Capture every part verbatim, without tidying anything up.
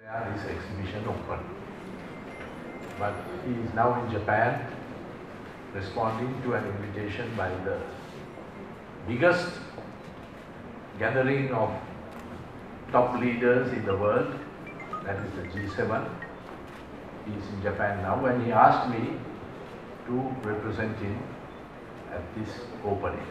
This exhibition open. But he is now in Japan responding to an invitation by the biggest gathering of top leaders in the world, that is the G seven. He is in Japan now and he asked me to represent him at this opening.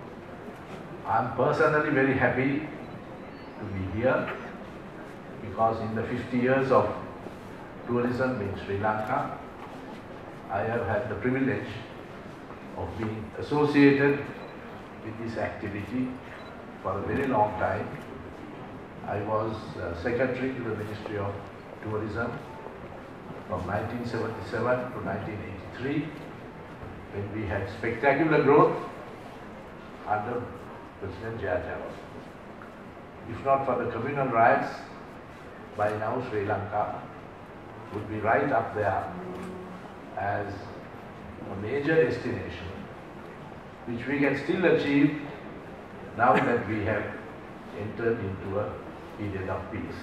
I am personally very happy to be here because in the fifty years of tourism in Sri Lanka, I have had the privilege of being associated with this activity for a very long time. I was uh, secretary to the Ministry of Tourism from nineteen seventy-seven to nineteen eighty-three, when we had spectacular growth under President Jayajava. If not for the communal riots, by now Sri Lanka would be right up there as a major destination, which we can still achieve now that we have entered into a period of peace.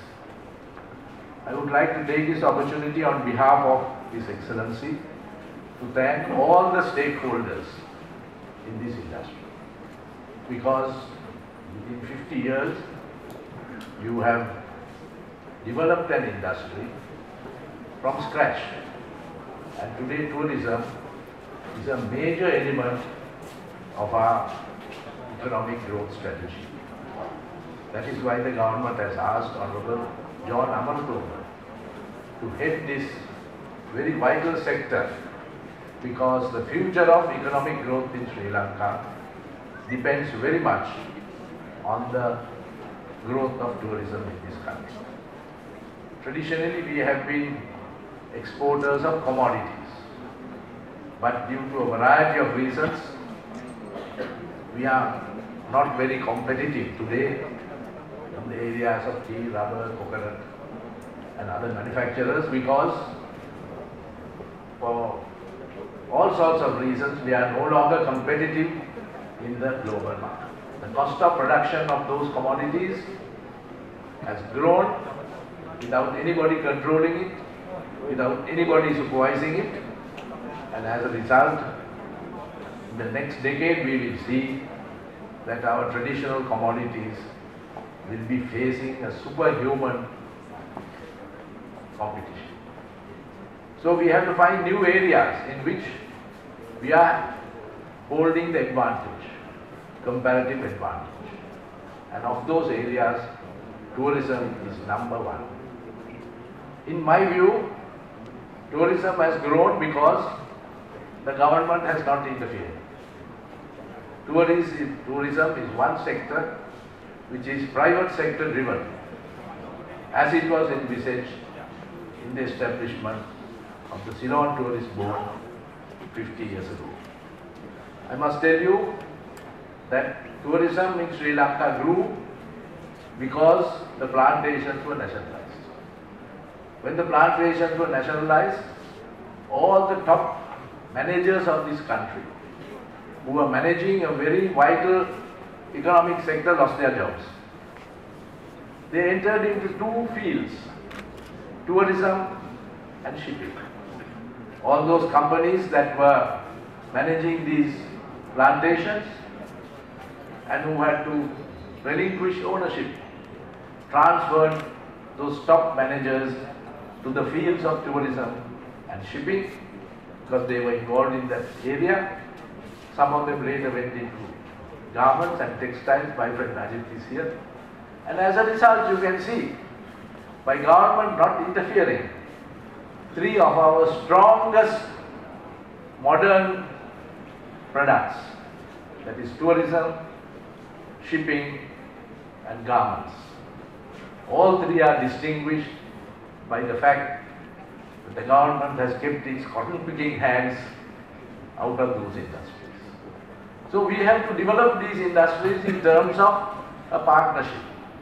I would like to take this opportunity on behalf of His Excellency to thank all the stakeholders in this industry, because within fifty years you have developed an industry from scratch, and today tourism is a major element of our economic growth strategy. That is why the government has asked Honorable John Amartoma to head this very vital sector, because the future of economic growth in Sri Lanka depends very much on the growth of tourism in this country. Traditionally, we have been exporters of commodities, but due to a variety of reasons, we are not very competitive today in the areas of tea, rubber, coconut and other manufacturers, because for all sorts of reasons we are no longer competitive in the global market. The cost of production of those commodities has grown without anybody controlling it, without anybody supervising it, and as a result, in the next decade we will see that our traditional commodities will be facing a superhuman competition. So we have to find new areas in which we are holding the advantage, comparative advantage, and of those areas, tourism is number one. In my view, tourism has grown because the government has not interfered. Tourism, tourism is one sector which is private sector driven, as it was envisaged in the establishment of the Ceylon Tourist Board fifty years ago. I must tell you that tourism in Sri Lanka grew because the plantations were nationalized. When the plantations were nationalized, all the top managers of this country who were managing a very vital economic sector lost their jobs. They entered into two fields, tourism and shipping. All those companies that were managing these plantations and who had to relinquish ownership transferred those top managers to the fields of tourism and shipping, because they were involved in that area. Some of them later went into garments and textiles. My friend Najib is here. And as a result, you can see, by government not interfering, three of our strongest modern products, that is tourism, shipping and garments, all three are distinguished by the fact that the government has kept its cotton picking hands out of those industries. So we have to develop these industries in terms of a partnership.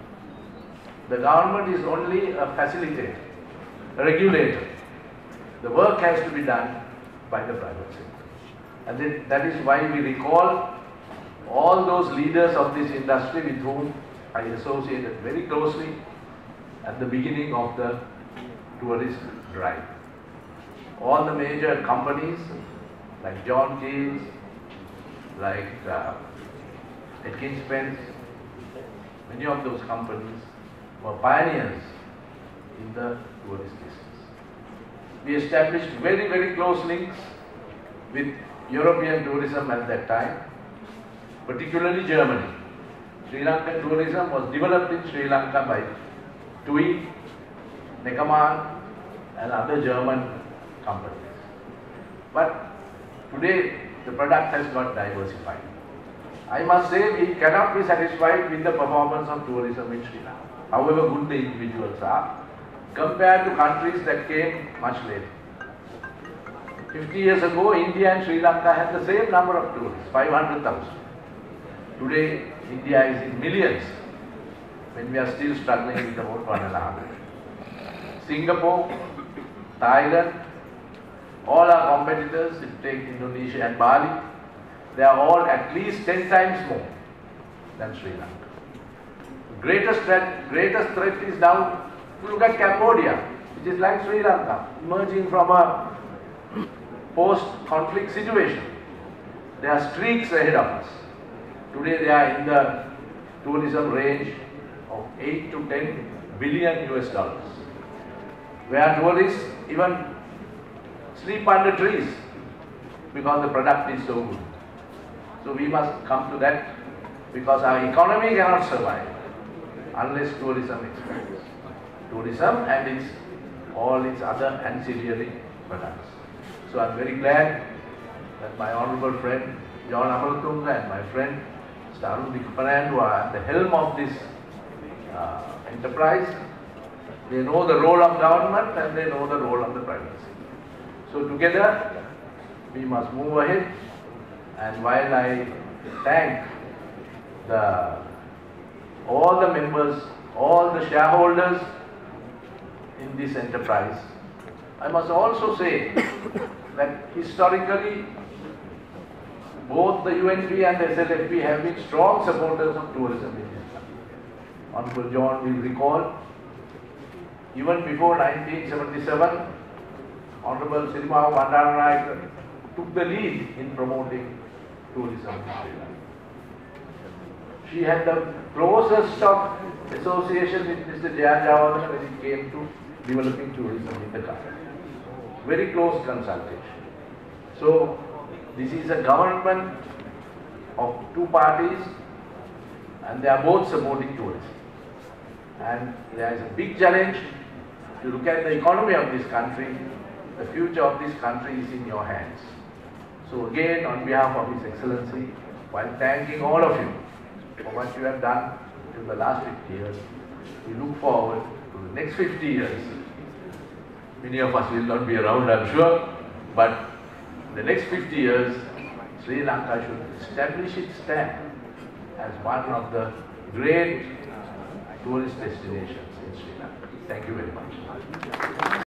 The government is only a facilitator, a regulator. The work has to be done by the private sector. And then that is why we recall all those leaders of this industry with whom I associated very closely at the beginning of the tourist drive. All the major companies like John Keys, like uh, Atkins Spence, many of those companies were pioneers in the tourist business. We established very, very close links with European tourism at that time, particularly Germany. Sri Lankan tourism was developed in Sri Lanka by TUI, Neckermann and other German companies. But today the product has got diversified. I must say we cannot be satisfied with the performance of tourism in Sri Lanka, however good the individuals are, compared to countries that came much later. fifty years ago, India and Sri Lanka had the same number of tourists, five hundred thousand. Today, India is in millions, when we are still struggling with about one and a half. Singapore, Thailand, all our competitors, if you take Indonesia and Bali, they are all at least ten times more than Sri Lanka. The greatest threat, greatest threat is now, if you look at Cambodia, which is like Sri Lanka, emerging from a post-conflict situation. There are streaks ahead of us. Today they are in the tourism range of eight to ten billion U S dollars, where tourists even sleep under trees because the product is so good. So we must come to that, because our economy cannot survive unless tourism expands. Tourism and its all its other ancillary products. So I am very glad that my honourable friend John Amaratunga and my friend Mister Arun Dikapanayan, who are at the helm of this uh, enterprise, they know the role of government and they know the role of the private sector. So together we must move ahead, and while I thank the, all the members, all the shareholders in this enterprise, I must also say that historically both the U N P and the S L F P have been strong supporters of tourism in this country. Honorable John will recall, even before nineteen seventy-seven, Honorable Sirimao Bandaranaike took the lead in promoting tourism in Sri Lanka. She had the closest of association with Mister Jayan Jayawardena when it came to developing tourism in the country. Very close consultation. So this is a government of two parties, and they are both supporting tourism. And there is a big challenge to look at the economy of this country. The future of this country is in your hands. So again, on behalf of His Excellency, while thanking all of you for what you have done in the last fifty years, we look forward to the next fifty years. Many of us will not be around, I am sure, but the next fifty years, Sri Lanka should establish its stand as one of the great tourist destinations in Sri Lanka. Thank you very much.